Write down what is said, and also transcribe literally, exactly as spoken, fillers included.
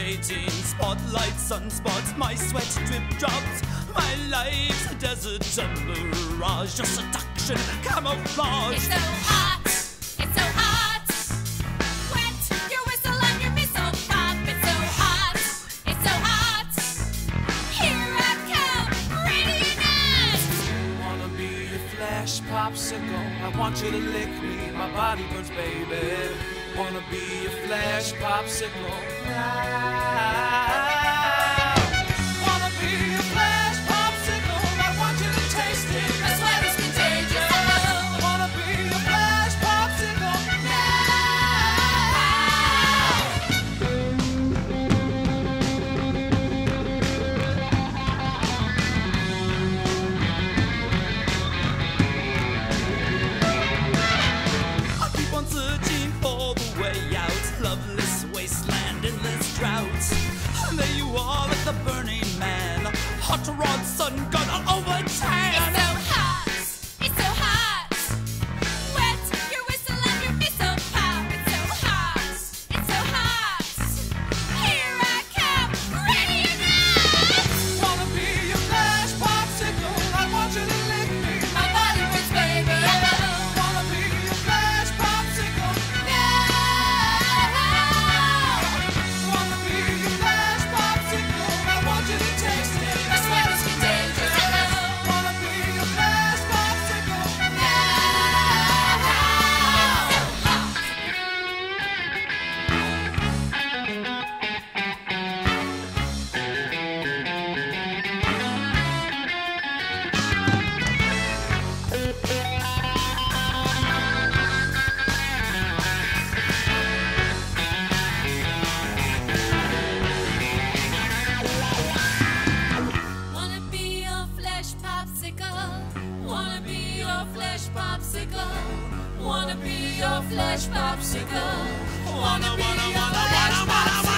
Illuminating spotlights, sunspots, my sweat drip drops. My life's a desert, a mirage, a seduction, camouflage. It's so hot, it's so hot. Wet your whistle and your missile pop. It's so hot, it's so hot. Here I come, radiant. Wanna be a flash popsicle. I want you to lick me, my body burns, baby. Wanna be a flash popsicle. I wanna be a flash popsicle. I want you to taste it. My sweat is contagious. I wanna be a flash popsicle. I keep on searching for the way out. Loveless wasteland, endless drought. And there you are like the burning man. Hot rod, sun gun, all over tan. It's so hot, it's so hot. Wet your whistle and your missile pop. It's so hot, it's so hot. Here I come, radiant. Wanna be a flash popsicle. I want you to lick me. My body burns, baby. Wanna be a flash popsicle. Wanna be a flash popsicle. I want you to taste it. My sweat is contagious. Wanna be a flash popsicle. Wanna be your flesh popsicle. Wanna be your flesh popsicle. Wanna be your flesh popsicle. Wanna be your flesh popsicle.